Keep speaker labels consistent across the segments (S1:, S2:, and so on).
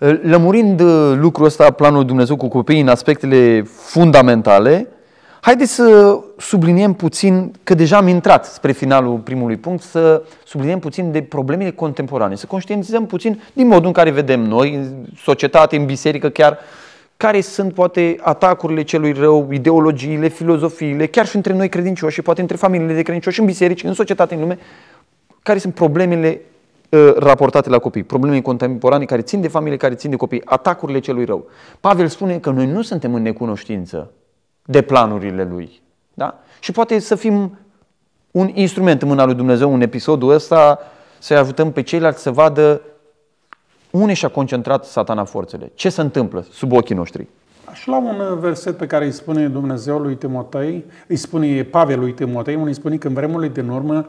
S1: Lămurind lucrul ăsta, planul Dumnezeu cu copiii în aspectele fundamentale, haideți să subliniem puțin, că deja am intrat spre finalul primului punct, să subliniem puțin de problemele contemporane, să conștientizăm puțin din modul în care vedem noi, în societate, în biserică chiar, care sunt poate atacurile celui rău, ideologiile, filozofiile, chiar și între noi credincioși și poate între familiile de credincioși, în biserici, în societate, în lume, care sunt problemele raportate la copii, probleme contemporane care țin de familie, care țin de copii, atacurile celui rău. Pavel spune că noi nu suntem în necunoștință de planurile lui. Da? Și poate să fim un instrument în mâna lui Dumnezeu în episodul ăsta, să-i ajutăm pe ceilalți să vadă unde și-a concentrat Satana forțele. Ce se întâmplă sub ochii noștri?
S2: Aș lua un verset pe care îi spune Dumnezeu lui Timotei, îi spune Pavel lui Timotei, unde îi spune că în vremurile din urmă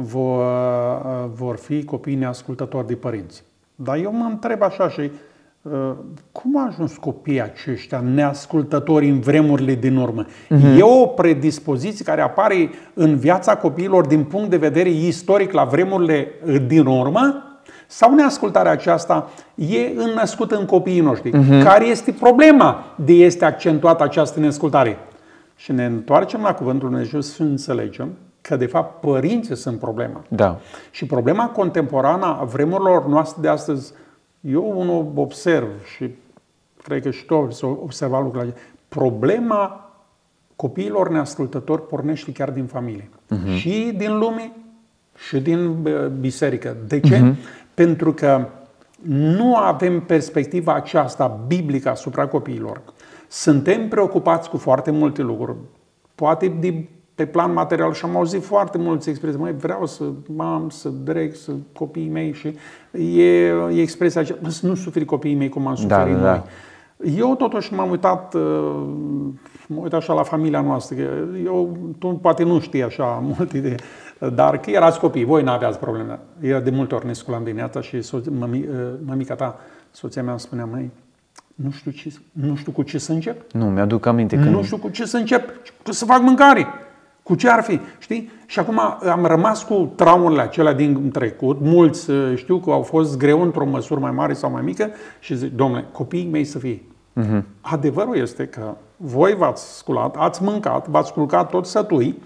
S2: vor fi copii neascultători de părinți. Dar eu mă întreb așa și cum au ajuns copiii aceștia neascultători în vremurile din urmă? E o predispoziție care apare în viața copiilor din punct de vedere istoric la vremurile din urmă? Sau neascultarea aceasta e înnăscută în copiii noștri? Care este problema de este accentuată această neascultare? Și ne întoarcem la Cuvântul Lui Dumnezeu să înțelegem că de fapt părinții sunt problema.
S1: Da.
S2: Și problema contemporană a vremurilor noastre de astăzi, eu unul observ și cred că și tu observa lucrurile acestea. Problema copiilor neascultători pornește chiar din familie. Și din lume și din biserică. De ce? Pentru că nu avem perspectiva aceasta biblică asupra copiilor. Suntem preocupați cu foarte multe lucruri. Poate pe plan material și am auzit foarte mulți expresii. Măi, vreau să am, să dreg, să copiii mei și e expresia aceea. Să nu suferi copiii mei cum am suferit noi. Da. Eu totuși m-am uitat, așa la familia noastră. Tu poate nu știi așa multe dar că erați copii, voi n-aveați probleme. Eu de multe ori ne sculam dimineața și mămica ta, soția mea, îmi spunea, măi, nu știu cu ce să încep.
S1: Nu, mi-aduc aminte că
S2: nu știu cu ce să încep, să fac mâncare. Cu ce ar fi? Știi? Și acum am rămas cu traumele acelea din trecut. Mulți știu că au fost greu într-o măsură mai mare sau mai mică și zic, domnule, copiii mei să fie. Adevărul este că voi v-ați sculat, ați mâncat, v-ați culcat tot sătui,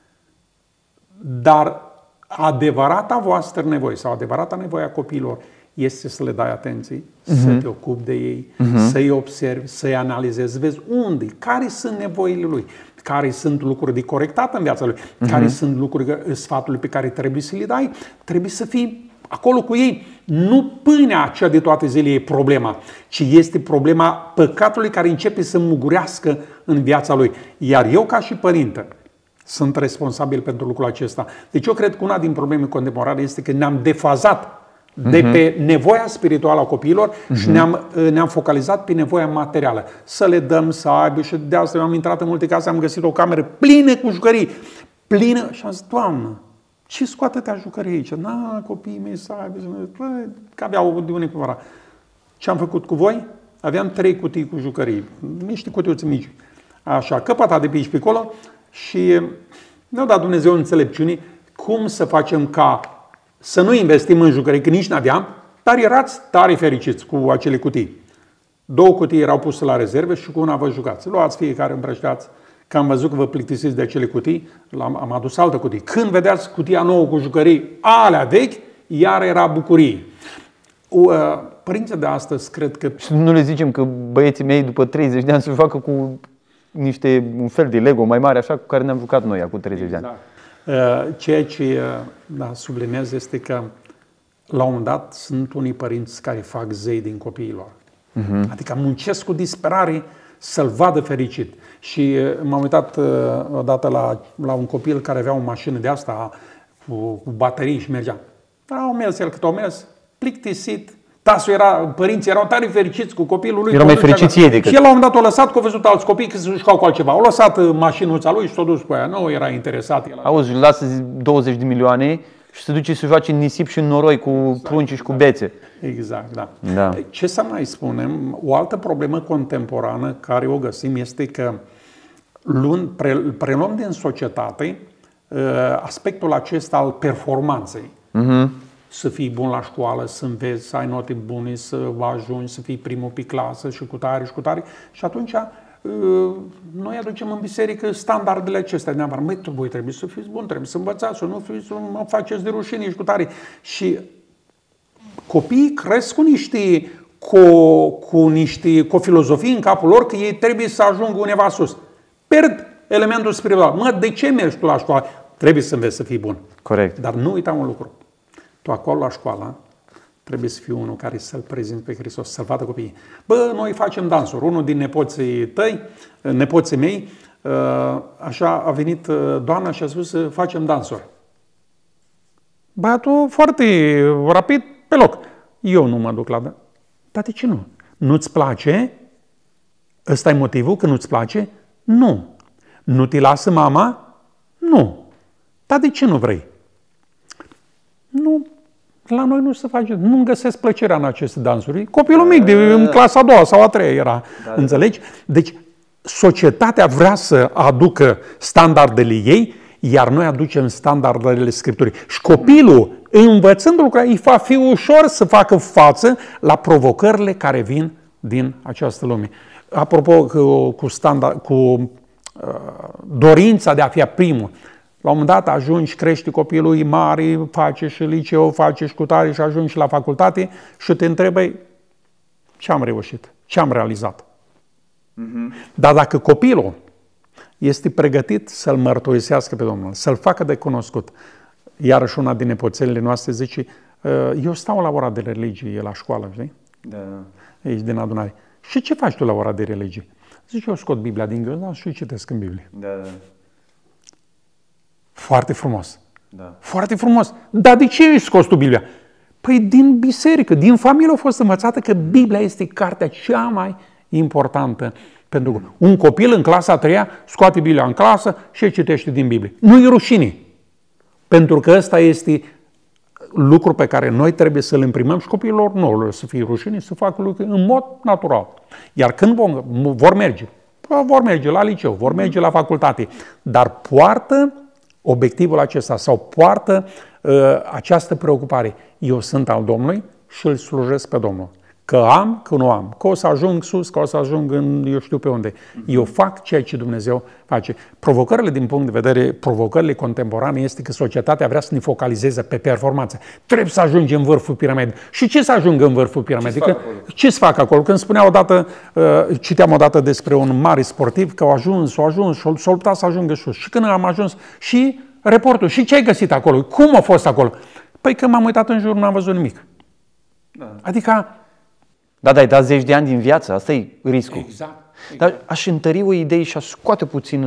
S2: dar adevărata voastră nevoie sau adevărata nevoie a copiilor este să le dai atenție, să te ocupi de ei, să-i observi, să-i analizezi, vezi unde, care sunt nevoile lui, care sunt lucruri de corectat în viața lui, care sunt lucruri, sfaturile pe care trebuie să le dai, trebuie să fii acolo cu ei. Nu pâinea cea de toate zilele e problema, ci este problema păcatului care începe să mugurească în viața lui. Iar eu ca și părinte sunt responsabil pentru lucrul acesta. Deci eu cred că una din problemele contemporane este că ne-am defazat de pe nevoia spirituală a copiilor și ne-am focalizat pe nevoia materială. Să le dăm, să aibă și de asta am intrat în multe case, am găsit o cameră plină cu jucării, plină și am zis, Doamnă, ce scoate atâtea jucării aici? Copiii mei să aibă, că aveau de unde cumpăra. Ce am făcut cu voi? Aveam 3 cutii cu jucării, niște cutiuțe mici, așa, căpătat de pe aici pe acolo și ne-a dat Dumnezeu înțelepciune cum să facem ca să nu investim în jucării, că nici n-aveam, dar erați tare fericiți cu acele cutii. 2 cutii erau puse la rezervă și cu una vă jucați. Luați fiecare, împrășteați, că am văzut că vă plictisiți de acele cutii, am adus altă cutie. Când vedeați cutia nouă cu jucării, alea vechi, iar era bucurie. Părinții de astăzi cred că...
S1: Și nu le zicem că băieții mei după 30 de ani se facă cu un fel de Lego mai mare, așa, cu care ne-am jucat noi acum 30 de ani.
S2: Ceea ce sublinez este că la un moment dat sunt unii părinți care fac zei din copiilor. Adică muncesc cu disperare să-l vadă fericit. Și m-am uitat odată la un copil care avea o mașină de asta cu baterii și mergea. Au mers el cât au mers, plictisit. Părinții erau tare fericiți cu copilul lui.
S1: Erau mai fericiți ei decât.
S2: Și el la un moment dat a lăsat că au văzut alți copii că se jucau cu altceva. Au lăsat mașinuța lui și s-a dus cu ea. Nu era interesat.
S1: Auzi, lasă 20 de milioane și se duce să joace în nisip și în noroi cu prunci și cu bețe.
S2: Exact, da. Ce să mai spunem? O altă problemă contemporană care o găsim este că preluăm din societate aspectul acesta al performanței. să fii bun la școală, să înveți, să ai note bune, să ajungi, să fii primul pe clasă și cu tare și cu tare. Și atunci noi aducem în biserică standardele acestea. Neapărat, măi, voi trebuie să fiți buni, trebuie să învățați, să nu fiți, să mă faceți de rușine și cu tare. Și copiii cresc cu o filozofie în capul lor că ei trebuie să ajungă undeva sus. Pierd elementul spiritual. Mă, de ce mergi tu la școală? Trebuie să înveți să fii bun.
S1: Corect.
S2: Dar nu uita un lucru. Tu acolo la școală trebuie să fii unul care să-L prezinți pe Hristos, să-L vadă copiii. Bă, noi facem dansuri. Unul din nepoții mei, așa a venit doamna și a spus să facem dansuri. Băiatul foarte rapid, pe loc. Eu nu mă duc la dans. Dar de ce nu? Nu-ți place? Ăsta e motivul că nu-ți place? Nu. Nu te lasă mama? Nu. Dar de ce nu vrei? Nu. La noi nu se face. Nu găsesc plăcerea în aceste dansuri. Copilul mic, în clasa a doua sau a treia era. Da. Înțelegi? Deci, societatea vrea să aducă standardele ei, iar noi aducem standardele Scripturii. Și copilul, învățând lucrurile, îi va fi ușor să facă față la provocările care vin din această lume. Apropo, cu dorința de a fi primul. La un moment dat ajungi, crești copilul, e mare, face și liceu, face și cutare și ajungi la facultate și te întrebi ce am reușit, ce am realizat. Dar dacă copilul este pregătit să-L mărturisească pe Domnul, să-L facă de cunoscut, iarăși una din nepoțelele noastre zice, eu stau la ora de religie la școală, știi? Da. Aici din adunare. Și ce faci tu la ora de religie? Zice, eu scot Biblia din gând și citesc în Biblie. Da. Foarte frumos. Da. Foarte frumos. Dar de ce scoți tu Biblia? Păi din biserică, din familie a fost învățată că Biblia este cartea cea mai importantă. Pentru că un copil în clasa a treia scoate Biblia în clasă și citește din Biblie. Nu-i rușine. Pentru că ăsta este lucru pe care noi trebuie să-l imprimăm și copiilor nu să fie rușine, să facă lucruri în mod natural. Iar când vor merge la liceu, vor merge la facultate, dar poartă obiectivul acesta sau poartă această preocupare. Eu sunt al Domnului și îl slujesc pe Domnul. Că am, că nu am. Că o să ajung sus, că o să ajung în eu știu pe unde. Eu fac ceea ce Dumnezeu face. Provocările din punct de vedere, provocările contemporane este că societatea vrea să ne focalizeze pe performanță. Trebuie să ajungem în vârful piramidei. Și ce să ajungă în vârful piramidei? Ce să fac acolo? Când spunea odată, citeam odată despre un mare sportiv că a ajuns și s-a luptat să ajungă sus. Și când am ajuns, și reportul, și ce ai găsit acolo? Cum a fost acolo? Păi că m-am uitat în jur, n-am văzut nimic. Da. Adică
S1: da, ai dat 10 de ani din viață, asta e riscul.
S2: Exact.
S1: Dar aș întări o idee și aș scoate puțin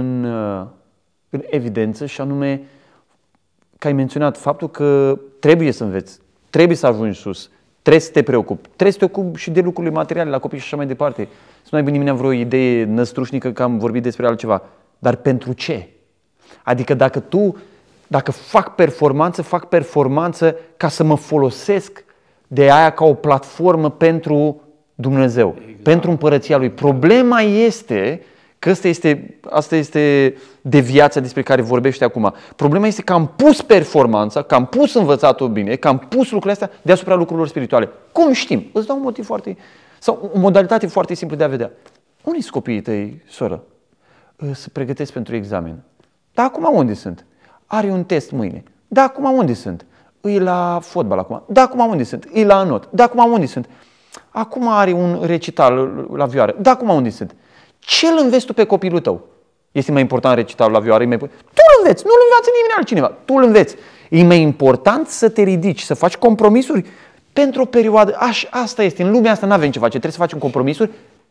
S1: în evidență și anume că ai menționat faptul că trebuie să înveți, trebuie să ajungi sus, trebuie să te preocupi, trebuie să te ocupi și de lucrurile materiale la copii și așa mai departe. Să nu aibă nimeni vreo idee năstrușnică că am vorbit despre altceva. Dar pentru ce? Adică dacă fac performanță ca să mă folosesc de aia ca o platformă pentru Dumnezeu, exact, pentru împărăția Lui. Problema este că asta este deviația despre care vorbește acum. Problema este că am pus performanța, că am pus învățatul bine, că am pus lucrurile astea deasupra lucrurilor spirituale. Cum știm? Îți dau un motiv sau o modalitate foarte simplă de a vedea. Unde sunt copiii tăi, soră? Se pregătesc pentru examen. Dar acum unde sunt? Are un test mâine. Dar acum unde sunt? Îi la fotbal acum. Da, acum unde sunt? Îi la anot. Da, acum unde sunt? Acum are un recital la vioară. Da, acum unde sunt? Ce îl înveți tu pe copilul tău? Este mai important recitalul la vioară? Tu îl înveți, nu îl înveață nimeni altcineva. Tu îl înveți. E mai important să te ridici, să faci compromisuri pentru o perioadă. Asta este. În lumea asta nu avem ce face. Trebuie să facem compromisuri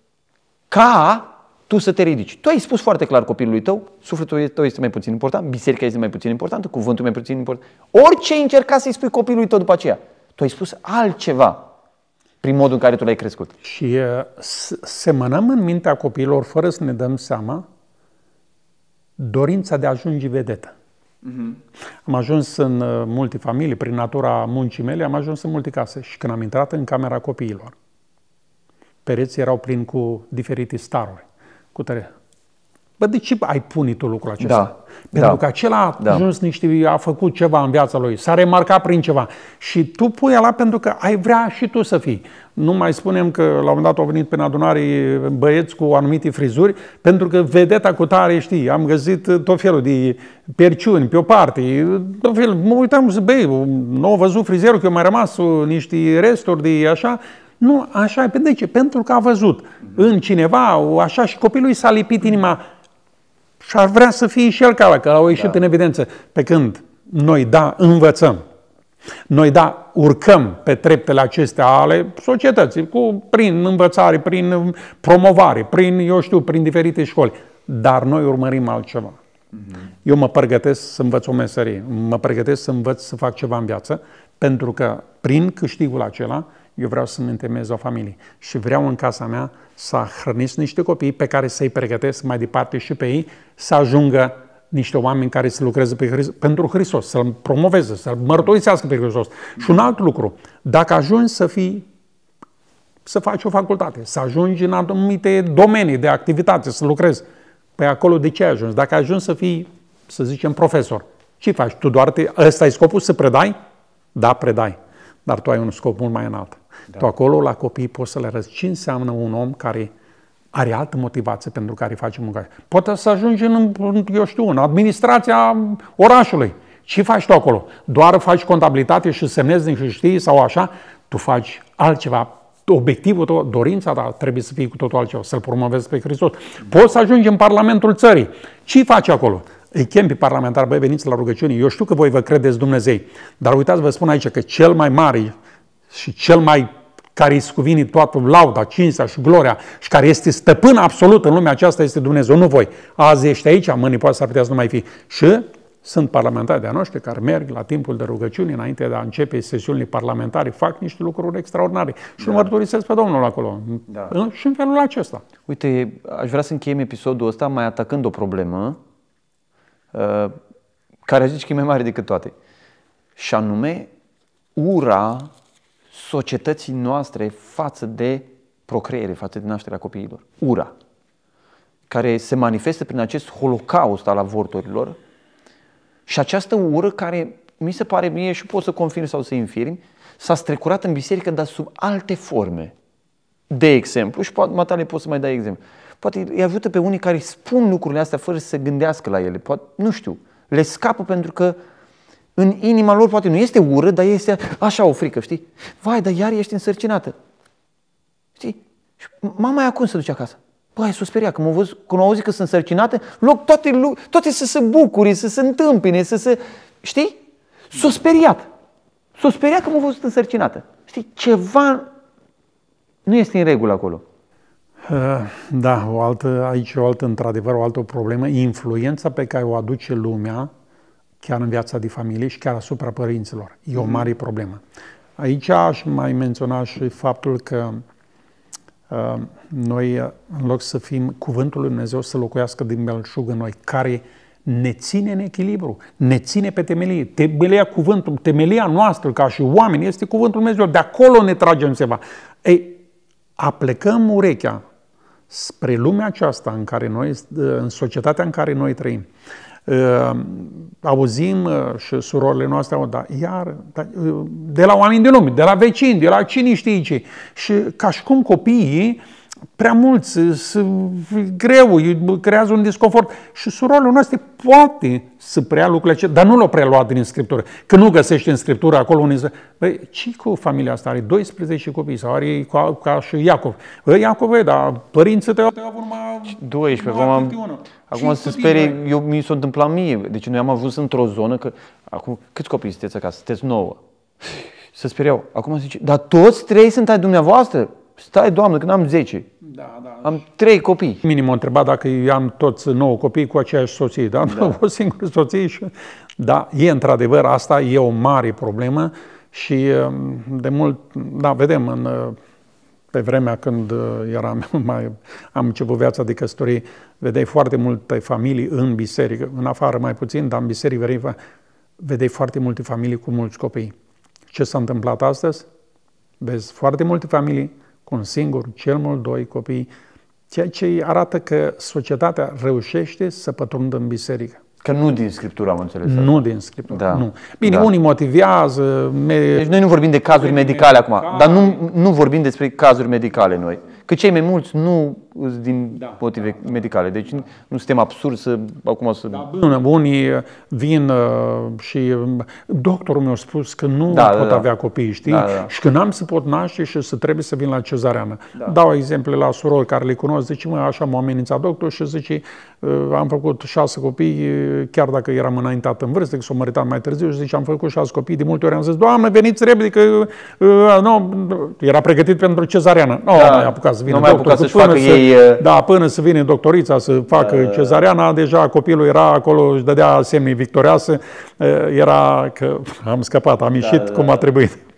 S1: ca tu să te ridici. Tu ai spus foarte clar copilului tău, sufletul tău este mai puțin important, biserica este mai puțin importantă, cuvântul mai puțin important. Orice ai încercat să-i spui copilului tău după aceea, tu ai spus altceva prin modul în care tu l-ai crescut.
S2: Și semănăm în mintea copiilor, fără să ne dăm seama, dorința de a ajunge vedetă. Am ajuns în multe familii, prin natura muncii mele, am ajuns în multe case și când am intrat în camera copiilor, pereții erau plini cu diferite staruri. Bă, de ce ai pune tu lucrul acesta?
S1: Da.
S2: Pentru că acela a ajuns a făcut ceva în viața lui, s-a remarcat prin ceva. Și tu pui ăla pentru că ai vrea și tu să fii. Nu mai spunem că la un moment dat au venit pe adunare băieți cu anumite frizuri, pentru că vedeta cu tare, știi, am găsit tot felul de perciuni pe o parte, tot felul. Mă uitam să băi, nu au văzut frizerul, că eu mai rămas niște resturi de așa. Nu, așa e. De ce? Pentru că a văzut în cineva, așa, și copilul s-a lipit inima. Și ar vrea să fie și el ca ăla, că au ieșit în evidență. Pe când noi, da, învățăm. Noi, da, urcăm pe treptele acestea ale societății, prin învățare, prin promovare, prin diferite școli. Dar noi urmărim altceva. Eu mă pregătesc să învăț o meserie, mă pregătesc să învăț să fac ceva în viață, pentru că prin câștigul acela eu vreau să-mi întemeiez o familie. Și vreau în casa mea să hrănesc niște copii pe care să-i pregătesc mai departe și pe ei să ajungă niște oameni care să lucreze pentru Hristos, să-L promoveze, să-L mărturisească pe Hristos. Și un alt lucru, dacă ajungi să faci o facultate, să ajungi în anumite domenii de activitate, să lucrezi, pe acolo de ce ai ajuns? Dacă ajungi să fii, să zicem, profesor, ce faci? Tu doar ăsta e scopul, să predai? Da, predai. Dar tu ai un scop mult mai înalt. Da. Tu acolo, la copii, poți să le arăți ce înseamnă un om care are altă motivație pentru care face munca. Poate să ajungi în administrația orașului. Ce faci tu acolo? Doar faci contabilitate și semnezi din hârtii sau așa? Tu faci altceva. Obiectivul tău, dorința ta trebuie să fie cu totul altceva, să-L promovezi pe Hristos. Poți să ajungi în Parlamentul țării. Ce faci acolo? Îi chem pe parlamentari, băi, veniți la rugăciune. Eu știu că voi vă credeți Dumnezei, dar uitați, vă spun aici că cel mai mare și cel mai care îi scuvine toată lauda, cinstea și gloria și care este stăpân absolut în lumea aceasta este Dumnezeu, nu voi. Azi ești aici, mâine poate s-ar putea să nu mai fi. Și sunt parlamentari de-a noștri care merg la timpul de rugăciune, înainte de a începe sesiunile parlamentare, fac niște lucruri extraordinare și îl mărturisesc pe Domnul acolo. Da. Și în felul acesta.
S1: Uite, aș vrea să încheiem episodul ăsta mai atacând o problemă care zici că e mai mare decât toate. Și anume, ura societății noastre față de procreere, față de nașterea copiilor. Ura. Care se manifestă prin acest holocaust al avorturilor. Și această ură care, mi se pare mie, și pot să confirm sau să infirm, s-a strecurat în biserică, dar sub alte forme. De exemplu, și poate, Matale, poți să mai dai exemplu. Poate îi ajută pe unii care spun lucrurile astea fără să se gândească la ele. Poate, nu știu, le scapă pentru că în inima lor poate nu este ură, dar este așa o frică, știi? Vai, dar iar ești însărcinată. Știi? Și mama aia cum se duce acasă? Băi, s-o speria, când au auzit că sunt însărcinată, loc toate să se bucure, să se întâmpine, știi? S-o speriat. S-o speriat că m-a văzut însărcinată. Știi? Ceva nu este în regulă acolo.
S2: Da, aici o altă, într-adevăr, o altă problemă, influența pe care o aduce lumea chiar în viața de familie și chiar asupra părinților. E o mare problemă. Aici aș mai menționa și faptul că noi, în loc să fim Cuvântul lui Dumnezeu să locuiască din belșug în noi, care ne ține în echilibru, ne ține pe temelie. Temelia noastră ca și oameni este Cuvântul lui Dumnezeu. De acolo ne tragem ceva. Ei, aplecăm urechea spre lumea aceasta în care noi, în societatea în care noi trăim. Auzim și surorile noastre de la oameni de lume, de la vecini, de la cine știe ce. Și ca și cum copiii, prea mulți, greu, creează un disconfort. Și surorile noastre poate să preia lucrurile acestea, dar nu l-au preluat din Scriptură. Că nu găsești în Scriptură acolo unde zice, băi, ce cu familia asta? Are 12 copii sau are ca și Iacov. Băi, Iacov, dar părinții tăi au avut numai
S1: 12. Acum se sperie, mi s-a întâmplat mie. Deci noi am avut într-o zonă că, acum, câți copii sunteți acasă? Sunteți 9. Se speriau. Acum zice, dar toți 3 sunt ai dumneavoastră? Stai, Doamnă, când am 10.
S2: Da.
S1: Am 3 copii.
S2: Minim m-a întrebat dacă am toți 9 copii cu aceeași soție. Da? O singură soție. Da, e într-adevăr, asta e o mare problemă și de mult, da, vedem pe vremea când am început viața de căsătorie, vedeai foarte multe familii în biserică, în afară mai puțin, dar în biserică vedeai foarte multe familii cu mulți copii. Ce s-a întâmplat astăzi? Vezi foarte multe familii cu un singur, cel mult 2 copii, Ceea ce arată că societatea reușește să pătrundă în biserică.
S1: Că nu din Scriptură am înțeles.
S2: Nu din Scriptură,
S1: Da.
S2: nu. Bine,
S1: Da.
S2: unii motivează...
S1: Deci noi nu vorbim de cazuri medicale acum, dar nu vorbim despre cazuri medicale noi. Că cei mai mulți nu sunt din motive medicale. Deci nu suntem absurdi să acum să...
S2: Bine, unii vin și doctorul mi-a spus că nu pot avea copii, știi? Și că n-am să pot naște și să trebuie să vin la cezariană. Dau exemple la surori care le cunosc, zice, mă, așa m-a amenințat doctor și zice, am făcut 6 copii, chiar dacă eram înaintat în vârstă, că s-o măritat mai târziu și zice, am făcut 6 copii, de multe ori am zis, Doamne, veniți repede, că era pregătit pentru cezariană. Nu mai apucat să vină doctorul, până să vină doctorița să facă cezariana, deja copilul era acolo, își dădea semne victorioase, era că am scăpat, am ieșit cum a trebuit.